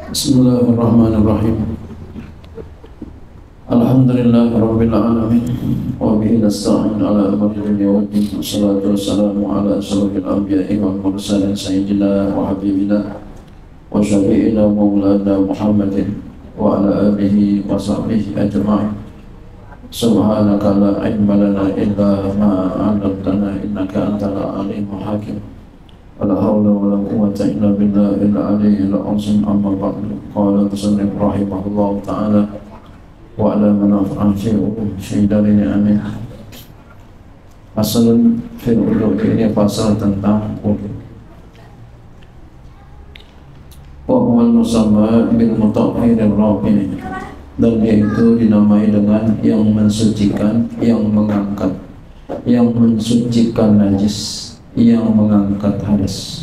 Bismillahirrahmanirrahim. Alhamdulillah Rabbil Alamin. Wa bihi nasta'in ala amri dunya wa din. Wassalatu wassalamu ala asyrafil anbiya'i wal mursalin sayyidina wa habibina wa syafi'ina maulana Muhammadin wa ala alihi wa sahbihi ajma'in. Subhanaka la ilma lana illa ma 'allamtana innaka antal alimul hakim. Wala haula wala quwwata illa billahil aliyyil azim. Amma ba'du. Qala musannif rahimahullahu ta'ala wa ala manafa'an fi darini amin. Pasal fil wudu, ini pasal tentang wudu. Wa huwal musamma bil mutahhirir rafi', dan yaitu dinamai dengan yang mensucikan, yang mengangkat, yang mensucikan najis, yang mengangkat hadas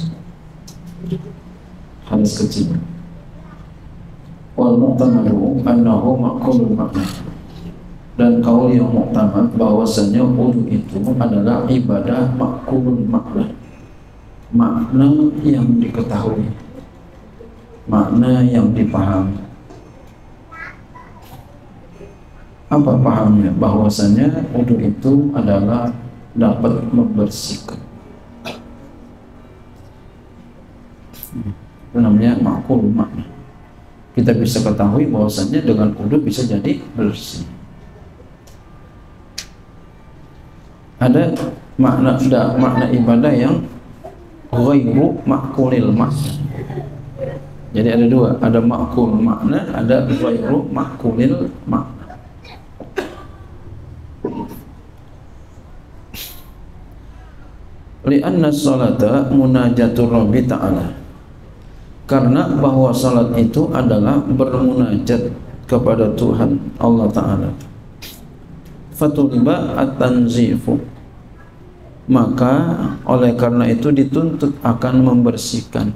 kecil. Wal mu'tamadu annahu ma'qulul makna, dan kaul yang mu'tamad bahwasanya wudu itu adalah ibadah ma'qulul makna, makna yang diketahui, makna yang dipahami. Apa pahamnya? Bahwasanya wudu itu adalah dapat membersihkan. Itu namanya ma'qul makna. Kita bisa ketahui bahwasannya dengan wudu bisa jadi bersih. Ada makna ibadah yang ghairu ma'qulil makna. Jadi ada dua, ada ma'qul makna, ada ghairu ma'qulil makna. Li'anna salata munajatur Rabbi ta'ala, karena bahwa salat itu adalah bermunajat kepada Tuhan Allah Ta'ala. Fatuliba at-tanzifu, maka oleh karena itu dituntut akan membersihkan.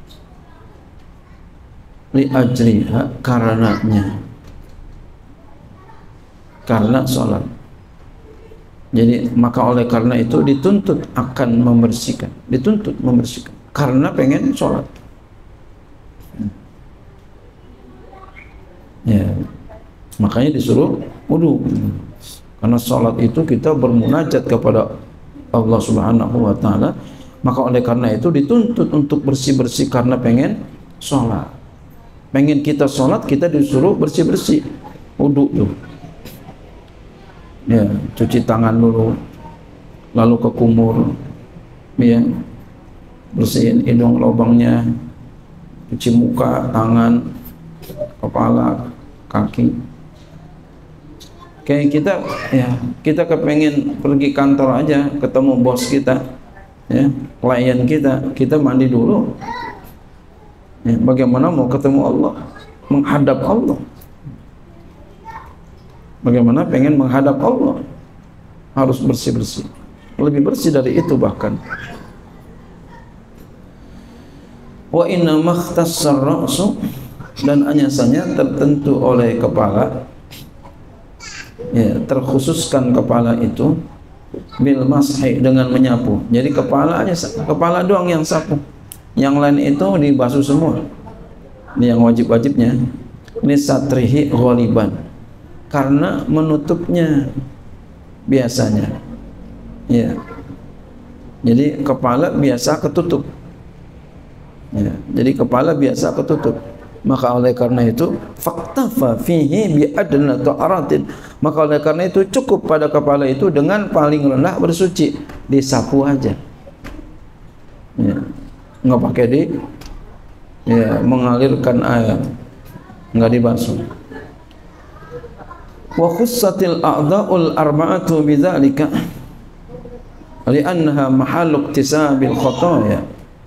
Li'ajriha, karenanya, karena salat. Jadi maka oleh karena itu dituntut akan membersihkan, dituntut membersihkan karena pengen sholat. Ya, makanya disuruh wudu. Karena sholat itu kita bermunajat kepada Allah Subhanahu wa Ta'ala, maka oleh karena itu dituntut untuk bersih-bersih karena pengen sholat. Pengen kita sholat, kita disuruh bersih-bersih, wudu tuh. Ya, cuci tangan dulu, lalu ke kumur, ya, bersihin hidung lubangnya, cuci muka, tangan, kepala, kaki. Kayak kita, ya, kita kepengen pergi kantor aja, ketemu bos kita, ya, klien kita mandi dulu. Ya, bagaimana mau ketemu Allah, menghadap Allah? Bagaimana pengen menghadap Allah, harus bersih-bersih, lebih bersih dari itu bahkan. Wa inna makhtassar ra'su, dan hanyasanya tertentu oleh kepala, ya, terkhususkan kepala itu bil mashi, dengan menyapu. Jadi kepala doang yang sapu, yang lain itu dibasuh semua. Ini yang wajib-wajibnya. Ini satrihi ghaliban, karena menutupnya biasanya, ya. Jadi kepala biasa ketutup, ya. Jadi kepala biasa ketutup. Maka oleh karena itu faktafa fihi bi adna ta'aratin, maka oleh karena itu cukup pada kepala itu dengan paling rendah bersuci, disapu aja, ya. Nggak pakai ya, mengalirkan air, nggak dibasuh. Wa khussatil a'dha'ul arba'atu bidzalika li'annaha mahallu iktisabil khotoya,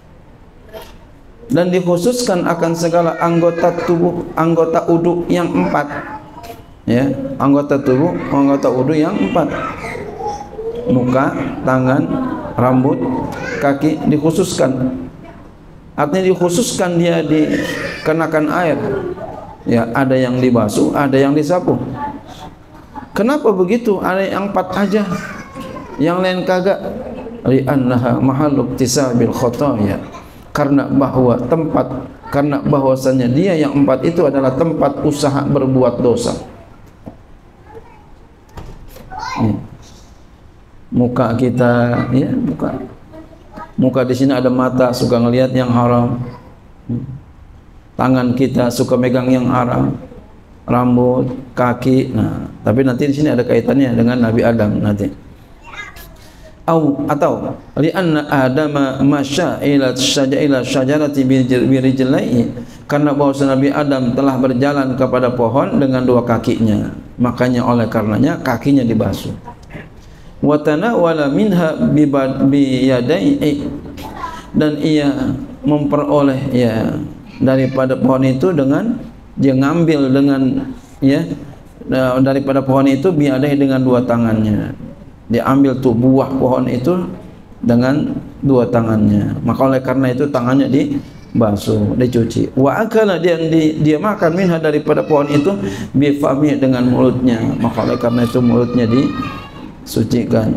dan dikhususkan akan segala anggota tubuh, anggota wudu yang 4, ya, anggota tubuh, anggota wudu yang 4, muka, tangan, rambut, kaki, dikhususkan. Artinya dikhususkan dia dikenakan air, ya, ada yang dibasuh, ada yang disapu. Kenapa begitu? Ada yang 4 aja, yang lain kagak. Li'annaha mahallu iktisabil khotoya, karena bahwa tempat karena bahwasanya dia yang empat itu adalah tempat usaha berbuat dosa. Muka kita, ya, muka di sini ada mata suka ngelihat yang haram, tangan kita suka megang yang haram, rambut, kaki. Nah, tapi nanti di sini ada kaitannya dengan Nabi Adam nanti. Atau li'anna Adama masya ila syajarati birijlaihi, karena bahwa Nabi Adam telah berjalan kepada pohon dengan dua kakinya, makanya oleh karenanya kakinya dibasuh. Wa tanawala minha biyadaihi, dan ia memperoleh ya daripada pohon itu dengan dia ngambil dengan ya daripada pohon itu biyadaihi dengan dua tangannya. Dia ambil tuh buah pohon itu dengan dua tangannya, maka oleh karena itu tangannya dibasuh, dicuci. Wa akala, dia makan minha daripada pohon itu bifami dengan mulutnya, maka oleh karena itu mulutnya disucikan.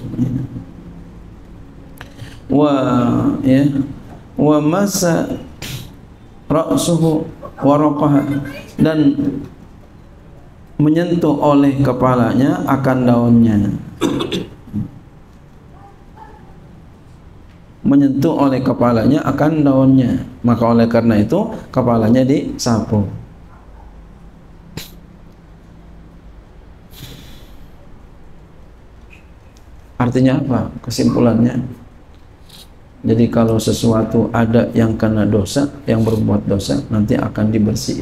Wa masa ra'suhu waraqaha, dan menyentuh oleh kepalanya akan daunnya, menyentuh oleh kepalanya akan daunnya, maka oleh karena itu kepalanya disapu. Artinya apa? Kesimpulannya, jadi kalau sesuatu ada yang kena dosa, yang berbuat dosa, nanti akan dibersihin,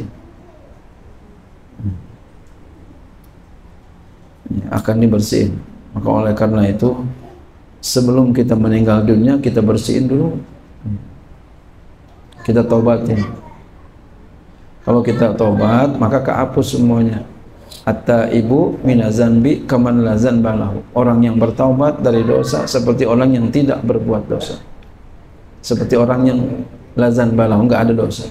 akan dibersihin. Maka oleh karena itu sebelum kita meninggal dunia kita bersihin dulu, kita tobatin. Kalau kita tobat maka kehapus semuanya. At-taibu minazanbi kaman lazan balahu, orang yang bertaubat dari dosa seperti orang yang tidak berbuat dosa, seperti orang yang lazan balahu, enggak ada dosa.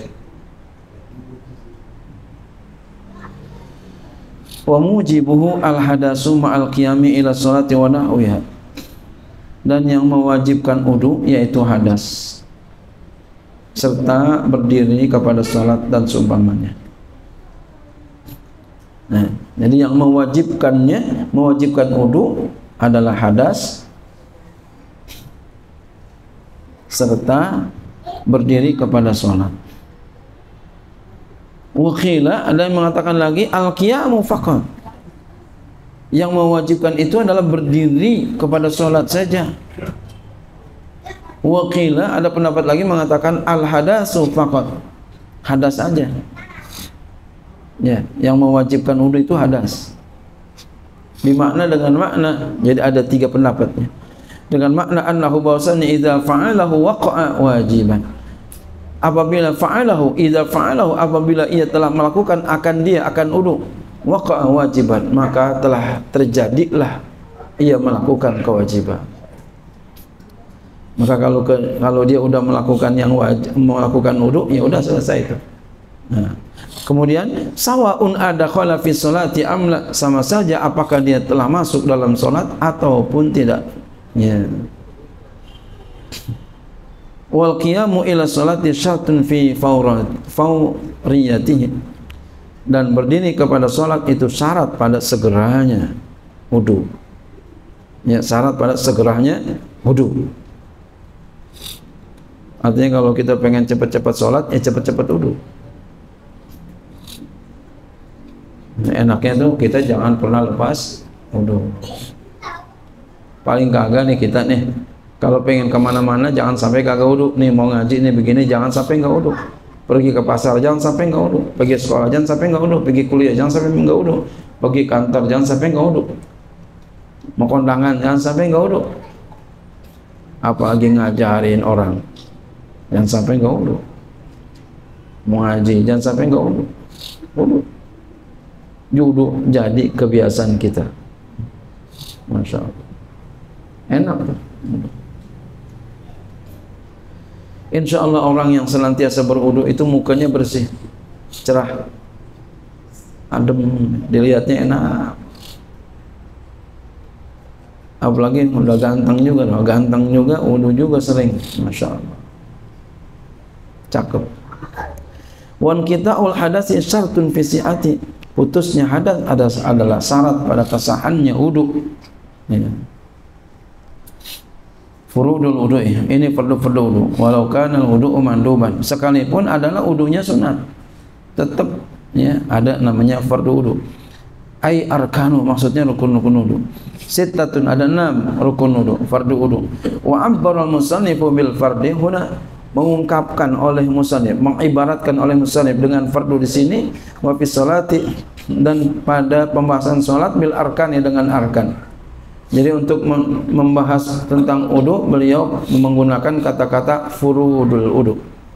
Wa mujibuhu al-hadasu ma'al qiyami ila sholati wa nahwiha, dan yang mewajibkan wudu yaitu hadas serta berdiri kepada salat dan seumpamanya. Nah, jadi yang mewajibkan wudu adalah hadas serta berdiri kepada salat. Wakila, ada yang mengatakan lagi al-qiyamu faqat, yang mewajibkan itu adalah berdiri kepada sholat saja. Wakila, ada pendapat lagi mengatakan al-hadasu faqat, hadas saja. Ya, yang mewajibkan wudu itu hadas. Bimakna, dengan makna, jadi ada tiga pendapatnya. Dengan makna annahu bahwasanya idza fa'alahu waqa'a wajiban, apabila fa'alahu, idza fa'alahu, apabila ia telah melakukan dia akan wudu, waqa'a wajiban, maka telah terjadilah ia melakukan kewajiban. Maka kalau dia udah melakukan melakukan wudu, ya udah selesai itu. Nah, kemudian sawaun adakhala fi sholati amla, sama saja apakah dia telah masuk dalam salat ataupun tidak. Ya. Wal qiyamu ila sholati syartun fi fawriyatihi, dan berdiri kepada salat itu syarat pada segeranya wudu. Ya, syarat pada segeranya wudu. Artinya kalau kita pengen cepat-cepat salat, ya cepat-cepat wudu. Enaknya tuh kita jangan pernah lepas wudu. Paling kagak nih kita nih, kalau pengen kemana-mana jangan sampai kagak wudu. Nih mau ngaji nih begini jangan sampai nggak wudu. Pergi ke pasar jangan sampai nggak wudu. Pergi sekolah jangan sampai nggak wudu. Pergi kuliah jangan sampai nggak wudu. Pergi kantor jangan sampai nggak wudu. Mau kondangan jangan sampai nggak wudu. Apalagi ngajarin orang jangan sampai nggak wudu. Mau ngaji jangan sampai nggak wudu. Wudu. Wudu jadi kebiasaan kita. Masya Allah. Enak tuh. Insya Allah orang yang senantiasa berwudu itu mukanya bersih, cerah, adem, dilihatnya enak. Apalagi udah ganteng juga, wudu juga sering, masya Allah, cakep. Wan qita'ul hadasi syartun fi si'ati, putusnya hadas adalah syarat pada kesahannya wudu. Ya. Furudul wudu, ini fardu wudu walau kana wudu manduban, sekalipun adalah wudunya sunat tetap ya ada namanya fardu wudu. Ai arkanu, maksudnya rukun-rukun wudu. Sittatun, ada 6 rukun wudu, fardu wudu. Wa abbara al-musannifu bil fardi huna, mengungkapkan oleh musannif, mengibaratkan oleh musannif dengan fardu di sini, wa fi sholati, dan pada pembahasan salat, bil arkani, dengan arkan. Jadi untuk membahas tentang wudu, beliau menggunakan kata-kata furudul wudu.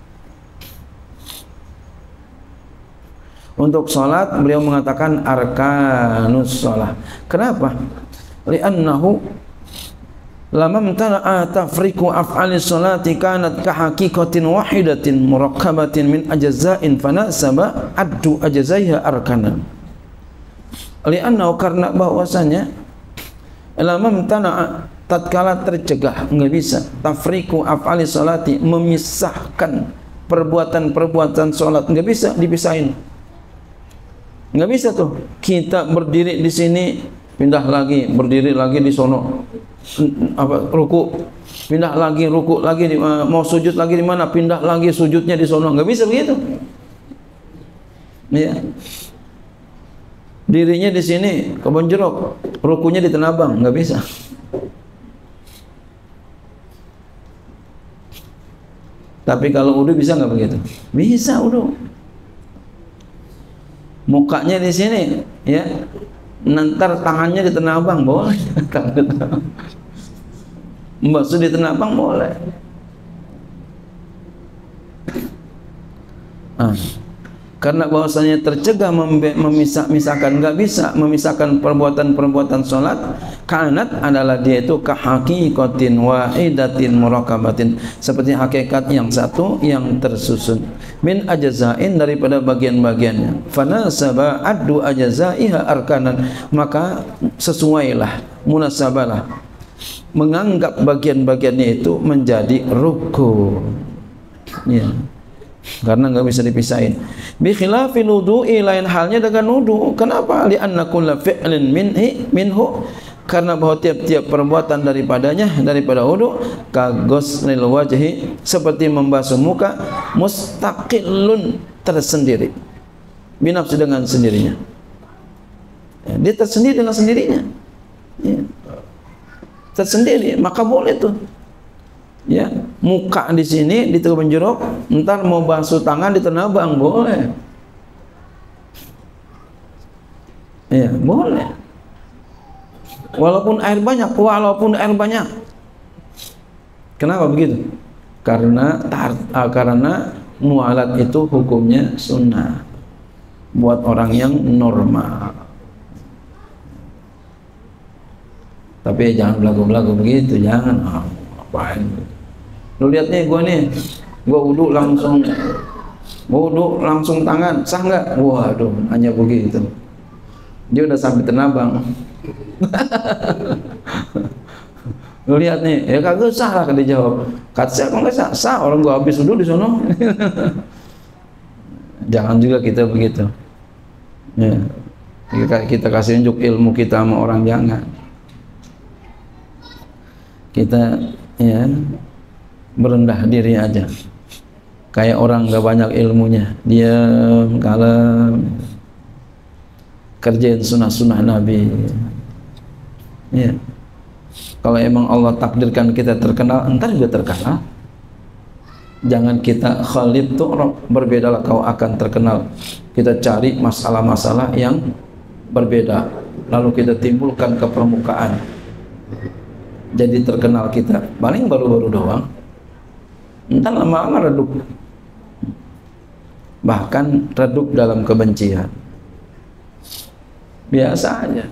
Untuk salat beliau mengatakan arkanus shalah. Kenapa? Li'annahu lamam tana'a tafriqu af'ali sholati kanat ka haqiqatin wahidatin murakkabatin min ajza'in fanasaba addu ajzaiha arkanan. Li'annahu, karena bahwasanya lamam tana'a, tatkala tercegah, enggak bisa, tafriqu af'ali sholati, memisahkan perbuatan-perbuatan salat, enggak bisa dipisahin. Enggak bisa tuh kita berdiri di sini pindah lagi, berdiri lagi di sono, ruku, pindah lagi, ruku lagi, mau sujud lagi di mana, pindah lagi sujudnya di sono, enggak bisa begitu. Ya. Dirinya di sini kebon jeruk, rukunya di Tanah Abang, enggak bisa. Tapi kalau wudu bisa enggak begitu? Bisa wudu. Mukanya di sini, ya. Nanti tangannya di Tanah Abang boleh. Membasuh di Tanah Abang boleh. Karena bahwasanya tercegah memisahkan, nggak bisa memisahkan perbuatan-perbuatan sholat. Kanat adalah dia itu kahaqiqatin wahidatin murakabatin, seperti hakikat yang satu yang tersusun, min ajzain, daripada bagian-bagiannya. Fanasaba addu ajzaiha arkanan, maka sesuailah, munasabalah, menganggap bagian-bagiannya itu menjadi rukun. Ya. Karena nggak bisa dipisahin. Bi khilafil wudu'i, lain halnya dengan wudu. Kenapa? Li anna kulla fi'lin minhu, karena bahwa tiap-tiap perbuatan daripadanya, daripada wudu, ka ghuslil wajhi, seperti membasuh muka, mustaqillun, tersendiri, binafsi, dengan sendirinya. Ya, dia tersendiri dengan sendirinya. Ya. Tersendiri, maka boleh tuh. Ya, muka di sini di kebon jeruk, ntar mau basuh tangan di Tanah Abang boleh. Ya, boleh. Walaupun air banyak, Kenapa begitu? Karena mualat itu hukumnya sunnah buat orang yang normal. Tapi jangan belagu-belagu begitu, jangan. Apain? Lu lihat nih, gua wudu langsung tangan, sah nggak? Waduh, hanya begitu. Dia udah sampai Tanah Abang. Lu lihat nih, ya kagak sah lah, kan dijawab. Kata saya kok nggak sah? Sah, orang gua habis wudu di sono. Jangan juga kita begitu. Ya. Kita kasih unjuk ilmu kita sama orang, jangan. Kita ya merendah diri aja, kayak orang nggak banyak ilmunya, diam, kalem, kerjain sunnah-sunnah Nabi. Ya, kalau emang Allah takdirkan kita terkenal, entar juga terkenal. Jangan kita khalid tu'rab, berbedalah kau akan terkenal. Kita cari masalah-masalah yang berbeda, lalu kita timbulkan ke permukaan, jadi terkenal kita. Paling baru-baru doang, entar lama-lama redup, bahkan redup dalam kebencian. Biasa aja.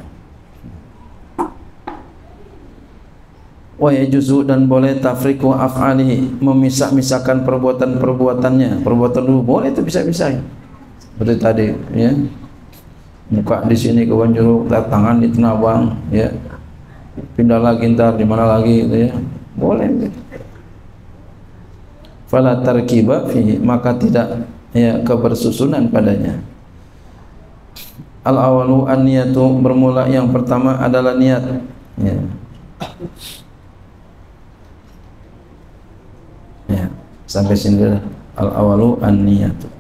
Wa yajuzu, dan boleh tafriqu af'alihi, memisah-misahkan perbuatan-perbuatannya. Perbuatan dulu boleh itu bisa-bisa. Seperti tadi, ya. Muka di sini kebon jeruk, tangan di Tanah Abang, ya. Pindah lagi ntar di mana lagi, gitu ya. Boleh gitu. Fala tarkiba fihi, maka tidak ya kebersusunan padanya. Al awalu an-niyatu, bermula yang pertama adalah niat, ya. Ya, sampai sini al awalu an-niyatu.